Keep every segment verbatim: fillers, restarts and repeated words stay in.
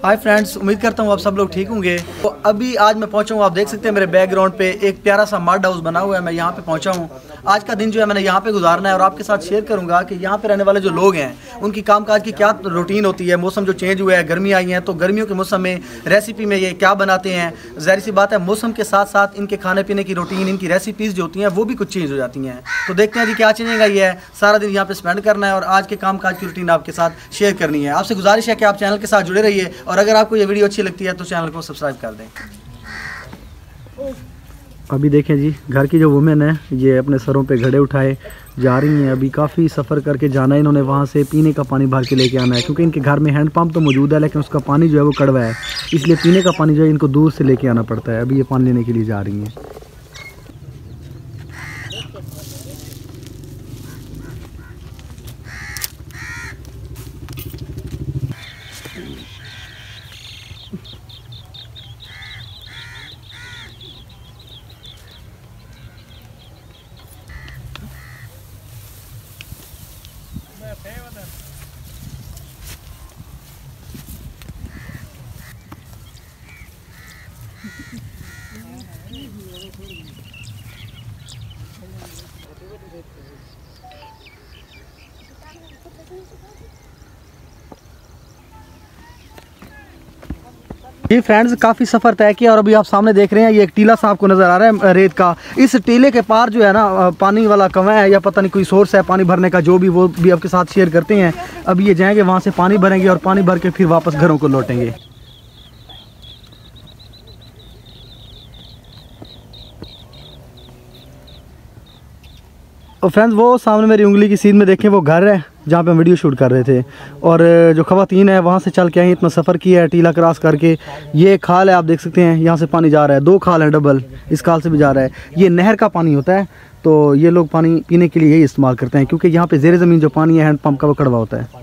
Hi friends, उम्मीद करता हूँ आप सब लोग ठीक होंगे। तो अभी आज मैं पहुँचा हूँ, आप देख सकते हैं मेरे बैकग्राउंड पे एक प्यारा सा मड हाउस बना हुआ है। मैं यहाँ पे पहुँचा हूँ। आज का दिन जो है मैंने यहाँ पे गुजारना है और आपके साथ शेयर करूँगा कि यहाँ पे रहने वाले जो लोग हैं उनकी कामकाज की क्या रूटीन होती है। मौसम जो चेंज हुआ है, गर्मी आई है, तो गर्मियों के मौसम में रेसिपी में ये क्या बनाते हैं। ज़ाहिर सी बात है मौसम के साथ साथ इनके खाने पीने की रूटीन, इनकी रेसिपीज़ जो होती हैं वो भी कुछ चेंज हो जाती हैं। तो देखते हैं जी क्या चेंजेगा। ये है सारा दिन यहाँ पे स्पेंड करना है और आज के कामकाज की रूटीन आपके साथ शेयर करनी है। आपसे गुजारिश है कि आप चैनल के साथ जुड़े रहिए और अगर आपको ये वीडियो अच्छी लगती है तो चैनल को सब्सक्राइब कर दें। अभी देखें जी, घर की जो वुमेन है ये अपने सरों पे घड़े उठाए जा रही हैं। अभी काफ़ी सफ़र करके जाना है इन्होंने, वहाँ से पीने का पानी भर के लेके आना है क्योंकि इनके घर में हैंड पंप तो मौजूद है लेकिन उसका पानी जो है वो कड़वा है, इसलिए पीने का पानी जो है इनको दूर से लेके आना पड़ता है। अभी ये पानी लेने के लिए जा रही हैं। जी फ्रेंड्स, काफ़ी सफ़र तय किया और अभी आप सामने देख रहे हैं ये एक टीला सा आपको नज़र आ रहा है रेत का। इस टीले के पार जो है ना पानी वाला कुआं है या पता नहीं कोई सोर्स है पानी भरने का, जो भी वो भी आपके साथ शेयर करते हैं। अभी ये जाएंगे वहाँ से पानी भरेंगे और पानी भर के फिर वापस घरों को लौटेंगे। और फ्रेंड्स वो सामने मेरी उंगली की सीध में देखें वो घर है जहाँ पे हम वीडियो शूट कर रहे थे। और जो खवातीन है वहाँ से चल के आई, इतना सफ़र किया है टीला क्रॉस करके। ये खाल है, आप देख सकते हैं यहाँ से पानी जा रहा है, दो खाल है डबल, इस खाल से भी जा रहा है। ये नहर का पानी होता है तो ये लोग पानी पीने के लिए यही इस्तेमाल करते हैं क्योंकि यहाँ पे ज़ेर ज़मीन जो पानी है हैंड पम्प का वो कड़वा होता है।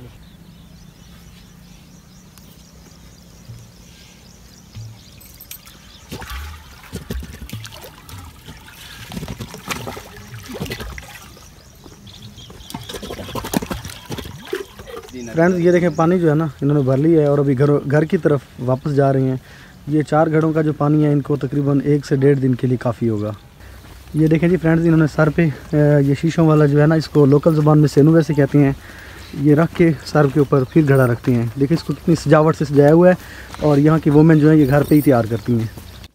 फ्रेंड्स ये देखें पानी जो है ना इन्होंने भर लिया है और अभी घर घर की तरफ वापस जा रही हैं। ये चार घड़ों का जो पानी है इनको तकरीबन एक से डेढ़ दिन के लिए काफ़ी होगा। ये देखें जी फ्रेंड्स, इन्होंने सर पे ये शीशों वाला जो है ना, इसको लोकल ज़ुबान में सेनू वैसे कहते हैं, ये रख के सर के ऊपर फिर घड़ा रखती हैं। देखिए इसको कितनी सजावट से सजाया हुआ है और यहाँ की वुमेन जो है ये घर पर ही तैयार करती हैं।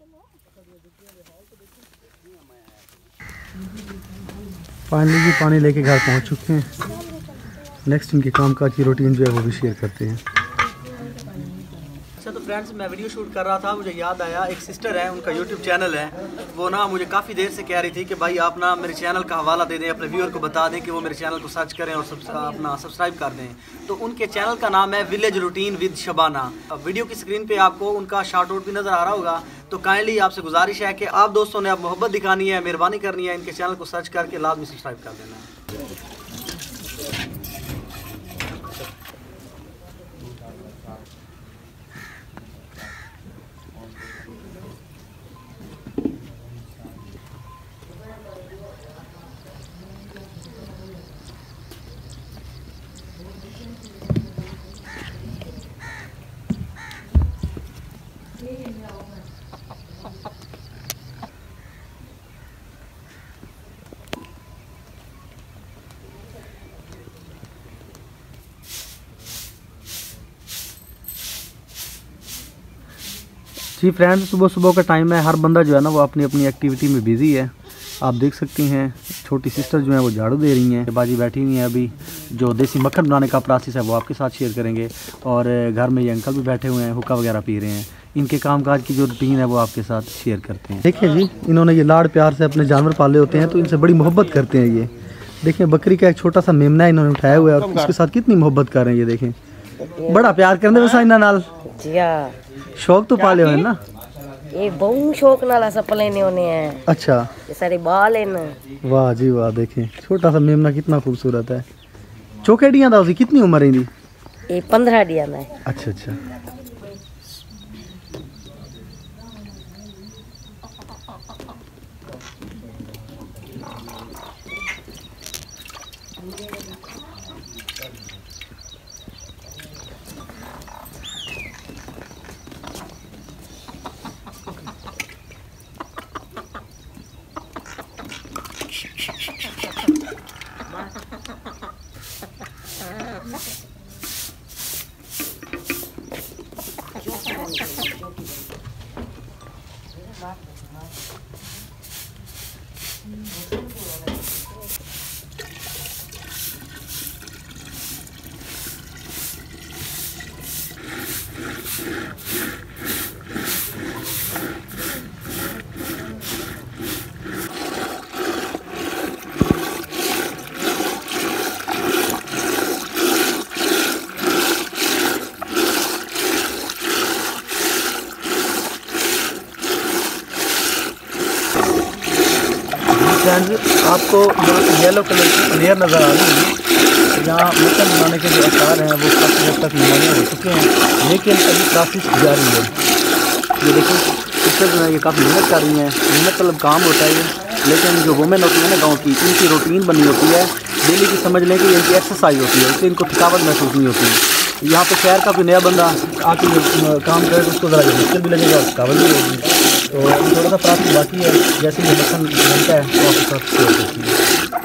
फाइनली जी पानी लेके घर पहुँच चुके हैं। नेक्स्ट इनके कामकाज की रूटीन जो है वो भी शेयर करते हैं। अच्छा तो फ्रेंड्स मैं वीडियो शूट कर रहा था, मुझे याद आया एक सिस्टर है, उनका यूट्यूब चैनल है। वो ना मुझे काफ़ी देर से कह रही थी कि भाई आप ना मेरे चैनल का हवाला दे दें, अपने व्यूअर को बता दें कि वो मेरे चैनल को सर्च करें और सब अपना सब्सक्राइब कर दें। तो उनके चैनल का नाम है विलेज रूटीन विद शबाना। अब वीडियो की स्क्रीन पर आपको उनका शार्ट आउट भी नज़र आ रहा होगा। तो काइंडली आपसे गुजारिश है कि आप दोस्तों ने अब मोहब्बत दिखानी है, मेहरबानी करनी है, इनके चैनल को सर्च करके लाजमी सब्सक्राइब कर देना है। जी फ्रेंड्स, सुबह सुबह का टाइम है, हर बंदा जो है ना वो अपनी अपनी एक्टिविटी में बिज़ी है। आप देख सकती हैं छोटी सिस्टर जो है वो झाड़ू दे रही हैं, बाजी बैठी हुई हैं। अभी जो देसी मक्खन बनाने का प्रोसेस है वो आपके साथ शेयर करेंगे। और घर में ये अंकल भी बैठे हुए हैं, हुक्का वगैरह पी रहे हैं। इनके कामकाज की जो रूटीन है वो आपके साथ शेयर करते हैं। देखिए जी, इन्होंने ये लाड़ प्यार से अपने जानवर पाले होते हैं तो इनसे बड़ी मोहब्बत करते हैं। ये देखें बकरी का एक छोटा सा मेमना इन्होंने उठाया हुआ है और उसके साथ कितनी मोहब्बत कर रहे हैं। ये देखें बड़ा प्यार करने वैसा इन्होंने नाल शौक तो पाले हुए ना, ये बहुत शौक नाल सपले ने होने हैं। अच्छा, ये सारे बाल हैं ना। वाह जी वाह, देखें छोटा सा मेमना कितना खूबसूरत है। चौकेडियां था उसकी कितनी उम्र है? ये पंद्रह डिया में। अच्छा अच्छा, फ्रेंड्स, आपको जो येलो कलर की लेयर नज़र आ रही है, यहाँ मक्खन बनाने के जो आकार हैं वो काफ़ी हद तक नमूने हो चुके हैं, लेकिन अभी प्रोसेस जारी है। ये देखिए सिस्टर जो है ये काफ़ी मेहनत कर रही हैं, मेहनत मतलब काम होता है ये, लेकिन जो वुमेन होती है ना गाँव की, इनकी रूटीन बनी होती है डेली की, समझ लें कि इनकी एक्सरसाइज होती है, इसलिए इनको थकावट महसूस नहीं होती। यहाँ पे शहर का कोई नया बंदा आके काम करे तो उसको ज़रा मुश्किल भी लगेगा और थकावट भी होगी। तो थोड़ा सा प्रोसेस बाकी है, जैसे ये मक्खन बनता है तो आपके साथ शेयर करती है।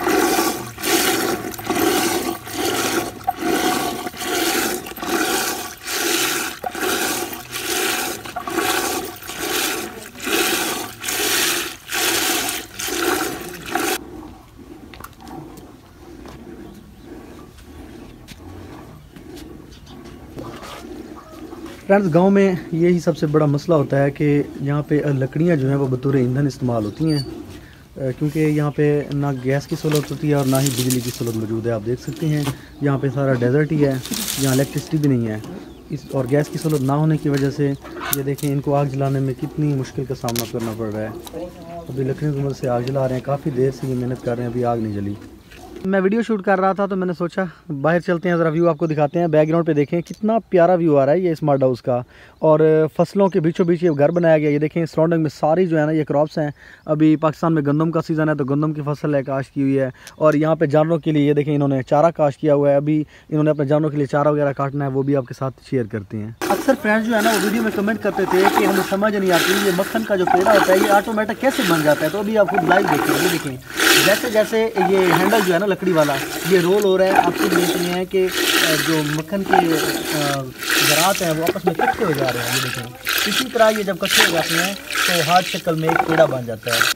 फ्रेंड्स, गांव में यही सबसे बड़ा मसला होता है कि यहाँ पे लकड़ियाँ जो हैं वो बतौर ईंधन इस्तेमाल होती हैं, क्योंकि यहाँ पे ना गैस की सहूलत होती है और ना ही बिजली की सहूलत मौजूद है। आप देख सकते हैं यहाँ पे सारा डेजर्ट ही है, यहाँ इलेक्ट्रिसिटी भी नहीं है, इस और गैस की सहूलत ना होने की वजह से ये देखें इनको आग जलाने में कितनी मुश्किल का सामना करना पड़ रहा है। अभी लकड़ियों की मदद से आग जला रहे हैं, काफ़ी देर से ये मेहनत कर रहे हैं, अभी आग नहीं जली। मैं वीडियो शूट कर रहा था तो मैंने सोचा बाहर चलते हैं, ज़रा व्यू आपको दिखाते हैं। बैकग्राउंड पे देखें कितना प्यारा व्यू आ रहा है ये स्मार्ट हाउस का, और फसलों के बीचों बीच ये घर बनाया गया। ये देखें सराउंडिंग में सारी जो है ना ये क्रॉप्स हैं। अभी पाकिस्तान में गंदम का सीज़न है तो गंदम की फसल है, काश्त की हुई है, और यहाँ पे जानवरों के लिए ये देखें इन्होंने चारा काश्त किया हुआ है। अभी इन्होंने अपने जानवरों के लिए चारा वगैरह काटना है, वो भी आपके साथ शेयर करते हैं। अक्सर फ्रेंड्स जो है ना वो वीडियो में कमेंट करते थे कि हमें समझ नहीं आती ये मक्खन का जो पेड़ा होता है ये ऑटोमेटिक कैसे बन जाता है। तो अभी आप खुद लाइव देखें, ये देखें जैसे जैसे ये हैंडल जो है ना लकड़ी वाला ये रोल हो रहा है, आपको देख रहे हैं कि जो मक्खन के ज़रात हैं वो आपस में इकट्ठे हो जा रहे हैं। ये देखें इसी तरह ये जब इकट्ठे हो जाते हैं तो हार्ड शक्ल में एक पेड़ा बन जाता है।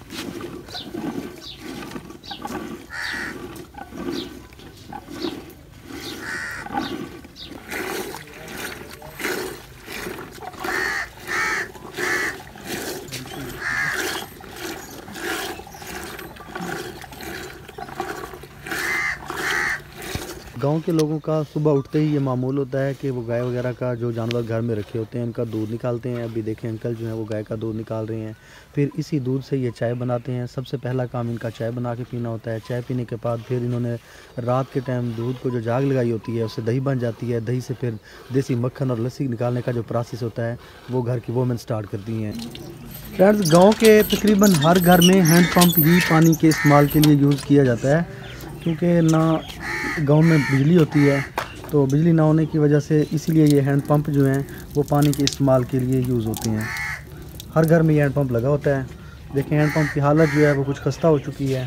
गांव के लोगों का सुबह उठते ही ये मामूल होता है कि वो गाय वगैरह का जो जानवर घर में रखे होते हैं उनका दूध निकालते हैं। अभी देखें अंकल जो हैं वो गाय का दूध निकाल रहे हैं, फिर इसी दूध से ये चाय बनाते हैं। सबसे पहला काम इनका चाय बना के पीना होता है। चाय पीने के बाद फिर इन्होंने रात के टाइम दूध को जो जाग लगाई होती है उससे दही बन जाती है। दही से फिर देसी मक्खन और लस्सी निकालने का जो प्रोसेस होता है वो घर की वोमेन स्टार्ट करती हैं। फ्रेंड्स, गाँव के तकरीबन हर घर में हैंड पंप ही पानी के इस्तेमाल के लिए यूज़ किया जाता है, क्योंकि ना गांव में बिजली होती है, तो बिजली ना होने की वजह से इसीलिए ये हैंड पंप जो हैं वो पानी के इस्तेमाल के लिए यूज़ होते हैं। हर घर में ये हैंड पंप लगा होता है। देखें हैंड पंप की हालत जो है वो कुछ खस्ता हो चुकी है।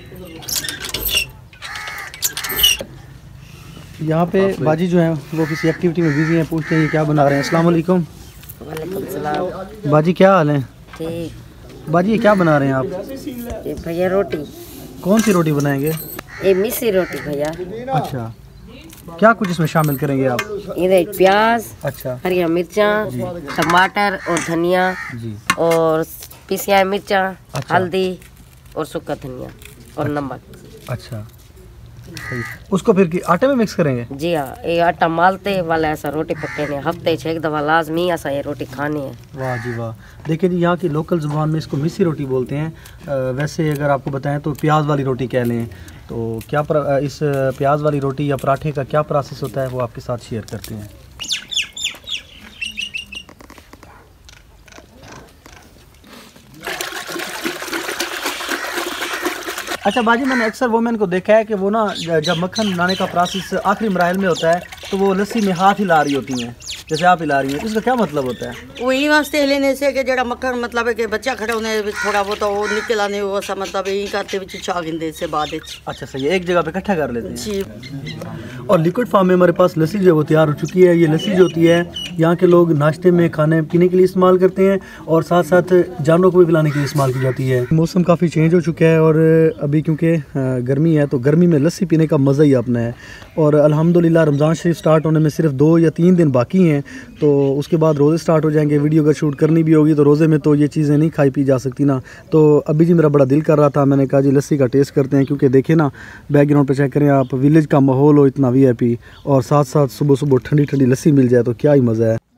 यहाँ पे बाजी जो है वो किसी एक्टिविटी में बिजी हैं, पूछते हैं ये क्या बना रहे हैं। अस्सलाम वालेकुम। वालेकुम सलाम। बाजी क्या हाल है? ठीक। बाजी ये क्या बना रहे हैं आप? ये भैया रोटी। कौन सी रोटी बनाएंगे? ये मिसी रोटी भैया। अच्छा, क्या कुछ इसमें शामिल करेंगे आप? इधर प्याज, अच्छा, हरी मिर्चा, टमाटर और धनिया जी, और पिसिया मिर्चा, अच्छा, हल्दी और सूखा धनिया और नमक। अच्छा, सही। उसको फिर कि आटे में मिक्स करेंगे? जी हाँ, ये आटा मालते वाला ऐसा रोटी पकाने हफ्ते छः एक दफ़ा लाजमी ऐसा ये रोटी खानी है। वाह जी वाह। देखिए जी, यहाँ की लोकल ज़ुबान में इसको मिसी रोटी बोलते हैं। आ, वैसे अगर आपको बताएं तो प्याज वाली रोटी कह लें। तो क्या प्र, इस प्याज वाली रोटी या पराठे का क्या प्रोसेस होता है वो आपके साथ शेयर करते हैं। अच्छा बाजी, मैंने अक्सर वोमेन को देखा है कि वो ना जब मक्खन बनाने का प्रोसेस आखिरी मराहल में होता है तो वो लस्सी में हाथ हिला रही होती हैं, जैसे आप हिला रही हैं, इसका क्या मतलब होता है? वही वास्ते लेने से कि जड़ा मक्खन मतलब है कि बच्चा खड़ा होने थोड़ा बहुत वो निकल आने वो सा मतलब यही करते बिच छागिंदे से बाद। अच्छा सही है, एक जगह पे इकट्ठा कर लेते हैं जी। और लिक्विड फॉर्म में हमारे पास लस्सी जो है वो तैयार हो चुकी है। ये लस्सी जो होती है यहाँ के लोग नाश्ते में खाने पीने के लिए इस्तेमाल करते हैं और साथ साथ जानवरों को भी पिलाने के लिए इस्तेमाल की जाती है। मौसम काफ़ी चेंज हो चुका है और अभी क्योंकि गर्मी है तो गर्मी में लस्सी पीने का मज़ा ही अपना है। और अल्हम्दुलिल्लाह रमज़ान शरीफ स्टार्ट होने में सिर्फ दो या तीन दिन बाकी हैं हैं, तो उसके बाद रोज़े स्टार्ट हो जाएंगे। वीडियो अगर शूट करनी भी होगी तो रोज़े में तो ये चीज़ें नहीं खाई पी जा सकती ना। तो अभी जी मेरा बड़ा दिल कर रहा था, मैंने कहा जी लस्सी का टेस्ट करते हैं, क्योंकि देखें ना बैकग्राउंड पे चेक करें आप, विलेज का माहौल हो इतना वी आई पी, और साथ साथ सुबह सुबह ठंडी ठंडी लस्सी मिल जाए तो क्या ही मज़ा है।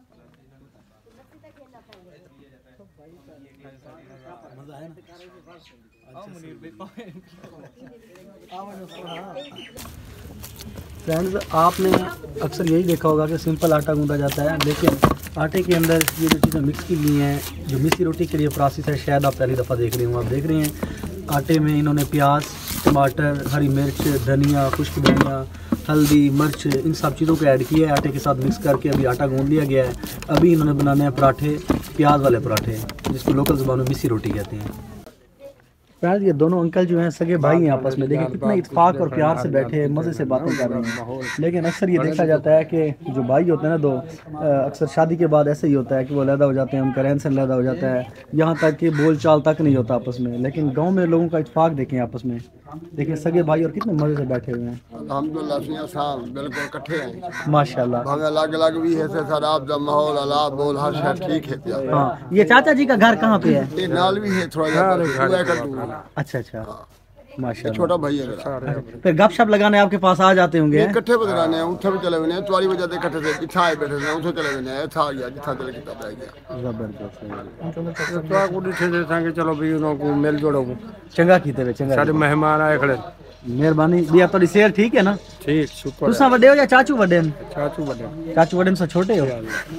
फ्रेंड्स, आपने अक्सर यही देखा होगा कि सिंपल आटा गूंदा जाता है, लेकिन आटे के अंदर ये जो चीज़ें मिक्स की गई हैं, जो मिस्सी रोटी के लिए प्रोसेस है, शायद आप पहली दफ़ा देख रहे हो। आप देख रहे हैं आटे में इन्होंने प्याज, टमाटर, हरी मिर्च, धनिया, खुश्क धनिया, हल्दी, मिर्च, इन सब चीज़ों को ऐड किया है, आटे के साथ मिक्स करके अभी आटा गूंद लिया गया है। अभी इन्होंने बनाने हैं पराठे, प्याज वाले पराठे, जिसको लोकल ज़ुबान में मिस्सी रोटी कहते हैं। फ्रेंड्स, ये दोनों अंकल जो हैं सगे भाई हैं आपस में, देखिए कितना इत्तेफाक और प्यार से बैठे हैं, मज़े से बातें कर रहे हैं। लेकिन अक्सर ये देखा जाता है कि जो भाई होते हैं ना दो, अक्सर शादी के बाद ऐसे ही होता है कि वो अलहदा हो जाते हैं, उनका रहन सहन अलहदा हो जाता है, यहाँ तक कि बोल चाल तक नहीं होता आपस में। लेकिन गांव में लोगों का इत्तेफाक देखें आपस में, देखिए सगे भाई और कितने मज़े से बैठे हुए हैं। अल्हम्दुलिल्लाह साहब बिल्कुल इकट्ठे हैं माशाल्लाह। भावे अलग अलग भी है से सर आप दा माहौल अला बोल हर शहर ठीक है पिया। हाँ, ये चाचा जी का घर कहाँ पे है? ये नाल भी है थोड़ा ज्यादा। अच्छा अच्छा, माशाल्लाह। छोटा भाई है मेरा। फिर गपशप लगाने आपके पास आ जाते होंगे? इकट्ठे बदलाने हैं, उठे भी चले हुए हैं, तुम्हारी वजह से इकट्ठे से इच्छा आए बैठे थे, उसे चले हुए हैं, अच्छा आ गया जितना दिल किताब आ गया। जबरदस्त। तो आप उठी थे सांगे चलो भी उनको को मेल जोड़ो चंगा कीते वे, चंगा। सारे मेहमान आए खड़े। मेहरबानी भी, आप थोड़ी सेहत ठीक है ना? ठीक शुक्र। तुसा वड्डे हो या चाचू वड्डे? चाचू बने चाचू वड्डे से छोटे हो?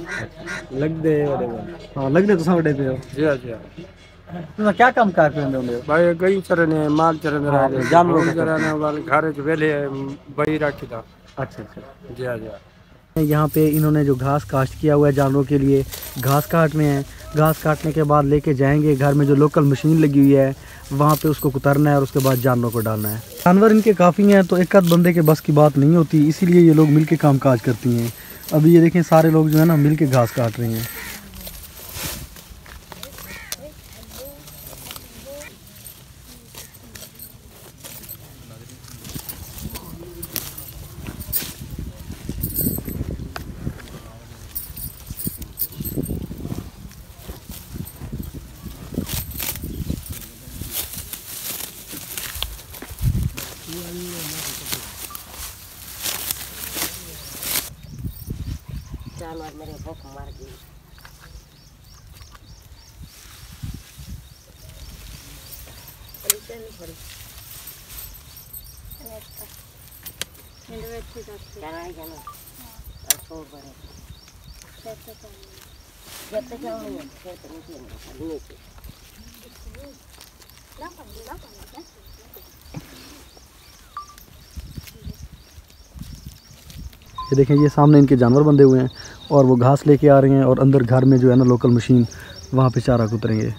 लग दे बड़े बड़े। हां, लगदे तुसा वड्डे पे हो। जी हां जी हां। तुसा क्या काम कर रहे हो? भाई गई चरने माल चरने रहे, जानवर चरने वाले घरे के वेले बई रखी था। अच्छा अच्छा, जी हां जी हां। यहाँ पे इन्होंने जो घास काश्त किया हुआ है जानवरों के लिए, घास काट रहे हैं। घास काटने के बाद लेके जाएंगे घर में, जो लोकल मशीन लगी हुई है वहाँ पे उसको कुतरना है और उसके बाद जानवरों को डालना है। जानवर इनके काफ़ी हैं, तो एक आध बंदे के बस की बात नहीं होती, इसीलिए ये लोग मिलके काम काज करती हैं। अभी ये देखें सारे लोग जो है ना मिलके घास काट रहे हैं। जानवर मेरे भूख मर गई। ये देखें, ये सामने इनके जानवर बंधे हुए हैं और वो घास लेके आ रहे हैं, और अंदर घर में जो है ना लोकल मशीन, वहाँ पे चारा कुतरेंगे।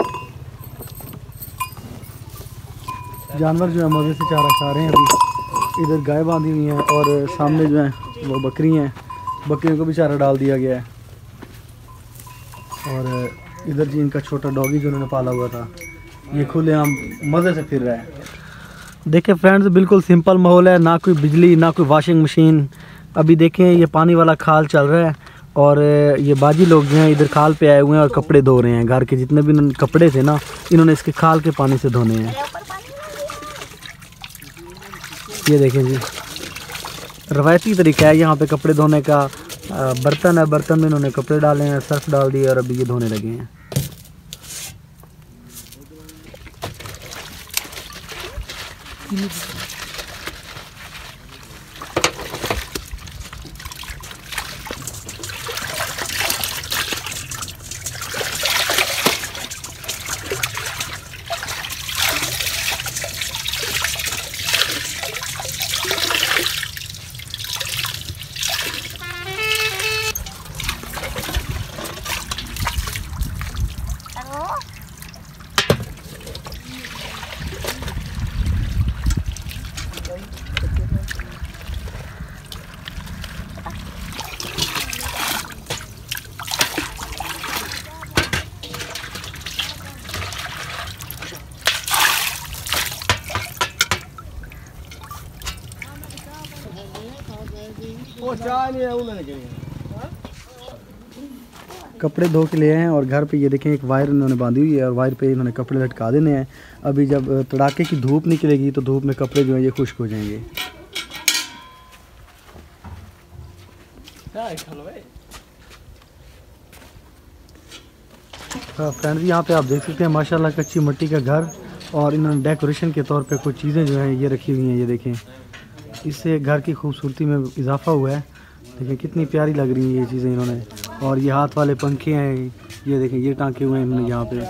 जानवर जो है मज़े से चारा खा रहे हैं अभी। इधर गाय बांधी हुई हैं और सामने जो है वो बकरी हैं, बकरियों को भी चारा डाल दिया गया है। और इधर जी इनका छोटा डॉगी जो उन्होंने पाला हुआ था, ये खुले आम मज़े से फिर रहा है। देखें फ्रेंड्स, बिल्कुल सिंपल माहौल है, ना कोई बिजली ना कोई वॉशिंग मशीन। अभी देखें ये पानी वाला खाल चल रहा है और ये बाजी लोग जो हैं इधर खाल पे आए हुए हैं और कपड़े धो रहे हैं। घर के जितने भी इन्होंने कपड़े थे ना, इन्होंने इसके खाल के पानी से धोने हैं। ये देखें जी, रवायती तरीका है यहाँ पे कपड़े धोने का। बर्तन है, बर्तन में इन्होंने कपड़े डाले हैं, सर्फ डाल दिए और अभी ये धोने लगे हैं। कपड़े धो के ले आए हैं और घर पे ये देखें एक वायर इन्होंने बांधी हुई है और वायर पे इन्होंने कपड़े लटका देने हैं। अभी जब तड़ाके की धूप निकलेगी तो धूप में कपड़े जो हैं ये खुश्क हो जाएंगे। फ्रेंड्स, यहाँ पे आप देख सकते हैं माशाल्लाह कच्ची मिट्टी का घर और इन्होंने डेकोरेशन के तौर पे कुछ चीज़ें जो हैं ये रखी हुई हैं। ये देखें, इससे घर की खूबसूरती में इजाफा हुआ है। देखिए कितनी प्यारी लग रही हैं ये चीज़ें इन्होंने। और ये हाथ वाले पंखे हैं, ये देखें ये टाँके हुए हैं इन्होंने यहाँ पे।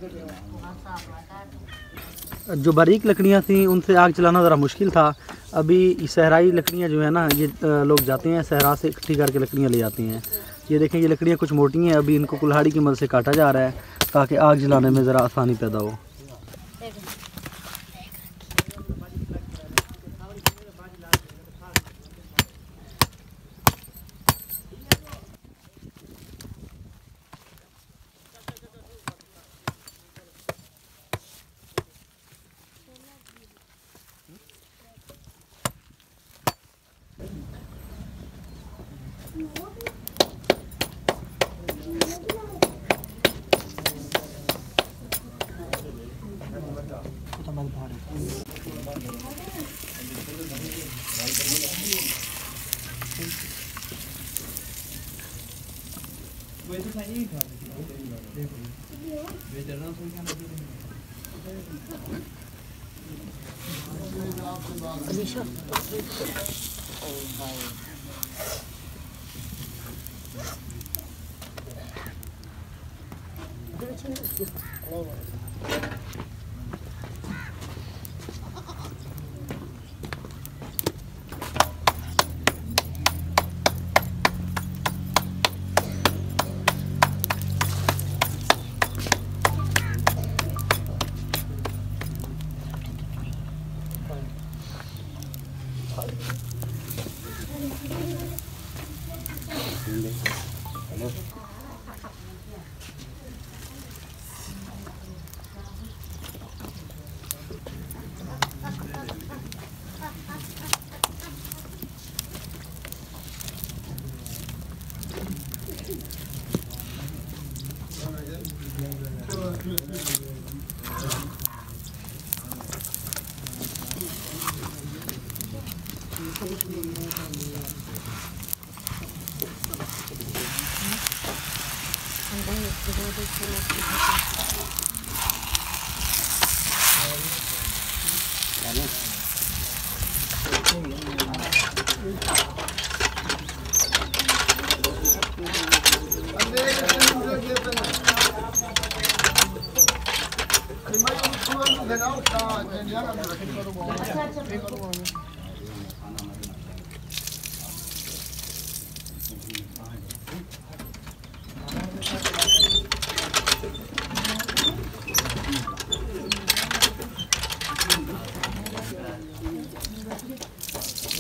जो बारीक लकड़ियाँ थी उनसे आग चलाना ज़रा मुश्किल था। अभी सहराई लकड़ियाँ जो है ना, ये लोग जाते हैं सहरा से इकट्ठी करके लकड़ियाँ ले जाती हैं। ये देखें ये लकड़ियाँ कुछ मोटी हैं, अभी इनको कुल्हाड़ी की मदद से काटा जा रहा है ताकि आग जलाने में ज़रा आसानी पैदा हो।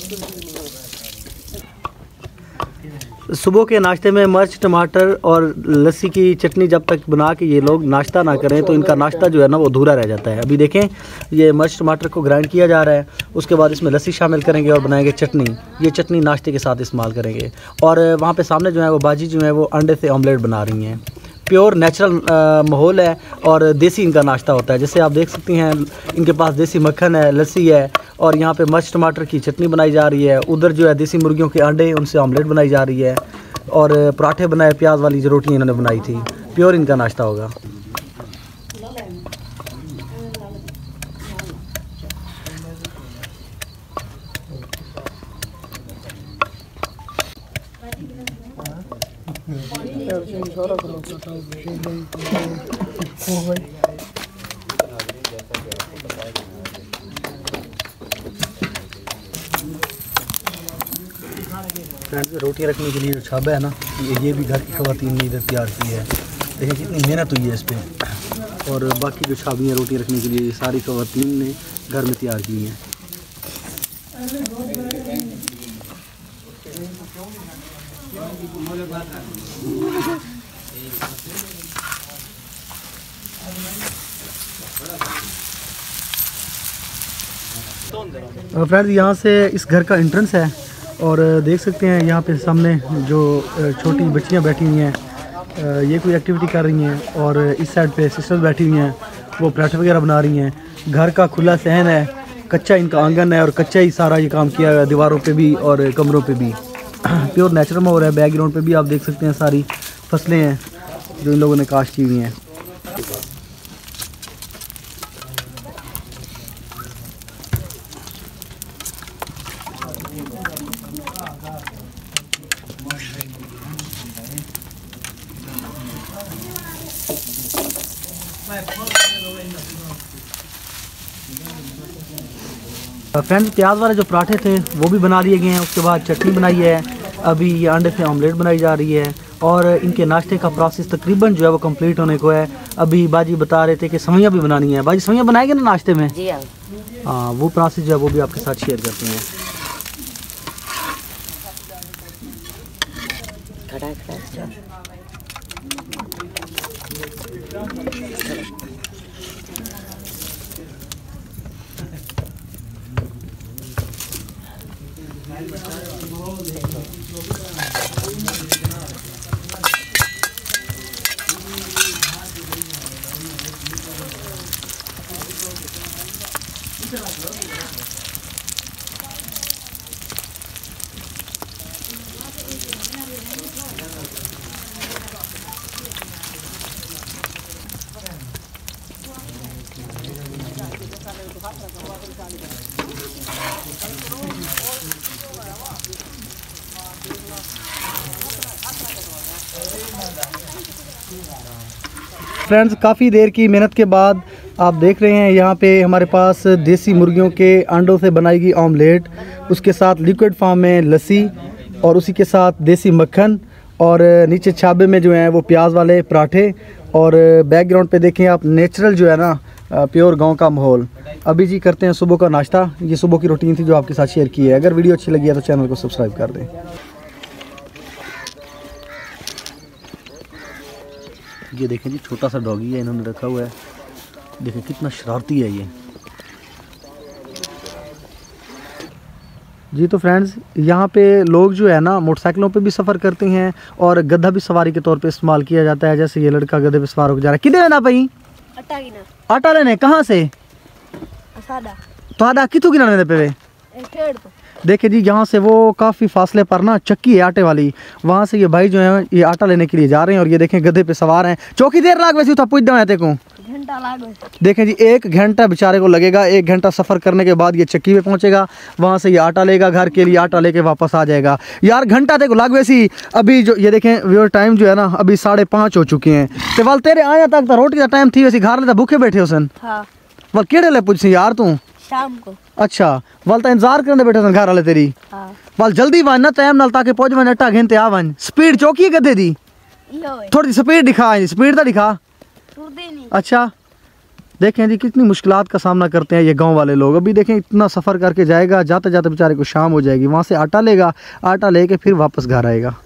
सुबह के नाश्ते में मिर्च, टमाटर और लस्सी की चटनी जब तक बना के ये लोग नाश्ता ना करें तो इनका नाश्ता जो है ना वो अधूरा रह जाता है। अभी देखें ये मिर्च टमाटर को ग्राइंड किया जा रहा है, उसके बाद इसमें लस्सी शामिल करेंगे और बनाएंगे चटनी। ये चटनी नाश्ते के साथ इस्तेमाल करेंगे। और वहाँ पे सामने जो है वो बाजी जो है वो अंडे से ऑमलेट बना रही हैं। प्योर नेचुरल माहौल है और देसी इनका नाश्ता होता है। जैसे आप देख सकती हैं इनके पास देसी मक्खन है, लस्सी है और यहाँ पे मिर्च टमाटर की चटनी बनाई जा रही है। उधर जो है देसी मुर्गियों के अंडे, उनसे ऑमलेट बनाई जा रही है और पराठे बनाए, प्याज वाली जो रोटियाँ इन्होंने बनाई थी। प्योर इनका नाश्ता होगा। रोटियाँ रखने के लिए जो छाबा है ना, ये भी घर की ख़वातीन ने इधर तैयार की है। देखिए कितनी मेहनत हुई है इस पर। और बाकी जो छाबियाँ रोटी रखने के लिए ये सारी ख़वातीन ने घर में तैयार की हैं। फ्रेंड्स यहाँ से इस घर का एंट्रेंस है और देख सकते हैं यहाँ पे सामने जो छोटी बच्चियाँ बैठी हुई हैं, ये कोई एक्टिविटी कर रही हैं और इस साइड पे सिस्टर्स बैठी हुई हैं, वो पराठे वगैरह बना रही हैं। घर का खुला सहन है, कच्चा इनका आंगन है और कच्चा ही सारा ये काम किया हुआ है, दीवारों पे भी और कमरों पे भी। प्योर नेचुरल माहौल है। बैकग्राउंड पे भी आप देख सकते हैं सारी फसलें हैं जो इन लोगों ने काश्त की हुई हैं। फ्रेंड्स प्याज वाले जो पराठे थे वो भी बना लिए गए हैं। उसके बाद चटनी बनाई है। अभी ये अंडे से ऑमलेट बनाई जा रही है और इनके नाश्ते का प्रोसेस तकरीबन जो है वो कंप्लीट होने को है। अभी बाजी बता रहे थे कि सवैयाँ भी बनानी है। बाजी सवैयाँ बनाएंगे ना नाश्ते में? जी हाँ। हाँ, वो प्रोसेस जो है वो भी आपके साथ शेयर करते हैं। खड़ा खड़ा फ्रेंड्स काफ़ी देर की मेहनत के बाद आप देख रहे हैं यहाँ पे हमारे पास देसी मुर्गियों के अंडों से बनाई गई ऑमलेट, उसके साथ लिक्विड फॉर्म में लस्सी और उसी के साथ देसी मक्खन और नीचे छाबे में जो है वो प्याज वाले पराठे और बैकग्राउंड पे देखें आप नेचुरल जो है ना प्योर गांव का माहौल। अभी जी करते हैं सुबह का नाश्ता। ये सुबह की रूटीन थी जो आपके साथ शेयर की है। अगर वीडियो अच्छी लगी है तो चैनल को सब्सक्राइब कर दें। ये देखें जी छोटा सा डॉगी है इन्होंने रखा हुआ है। देखें कितना शरारती है ये जी। तो फ्रेंड्स यहाँ पे लोग जो है ना मोटरसाइकिलों पे भी सफ़र करते हैं और गधा भी सवारी के तौर पे इस्तेमाल किया जाता है। जैसे ये लड़का गधे पे सवार हो जा रहा है। किधर लेना भाई? आटा गिना। आटा लेने कहाँ से? सादा तो आटा कितों गिना लेने पे वे? खेड़ तो देखे जी यहाँ से वो काफ़ी फासले पर ना चक्की है आटे वाली, वहाँ से ये भाई जो है ये आटा लेने के लिए जा रहे हैं और ये देखें गधे पे सवार हैं। चौकी देर लाग वैसे पूछ देते को घंटा लागे। देखें जी एक घंटा बेचारे को लगेगा। एक घंटा सफ़र करने के बाद ये चक्की पे पहुँचेगा, वहाँ से ये आटा लेगा, घर के लिए आटा लेके वापस आ जाएगा। यार घंटा देखो लाग वैसी। अभी जो ये देखें व्यूअर टाइम जो है ना अभी साढ़े पाँच हो चुके हैं। तो वाल तेरे आया तक तो रोटी का टाइम थी वैसे घर लेता भूखे बैठे हो सन। हाँ वाल केड़े ले पूछ यार तू? शाम को। अच्छा वाल तो इंतजार करने बैठे सन घर वाले तेरी। हाँ वाल जल्दी वन ना टाइम नाल ताकि पहुंच वन अट्ठा घंटे आ वन। स्पीड चौकी गधे दी यो है। थोड़ी स्पीड दिखा, स्पीड तो दिखा। टूटते नहीं। अच्छा देखें जी कितनी मुश्किलात का सामना करते हैं ये गांव वाले लोग। अभी देखें इतना सफ़र करके जाएगा, जाते जाते बेचारे को शाम हो जाएगी, वहाँ से आटा लेगा, आटा लेके फिर वापस घर आएगा।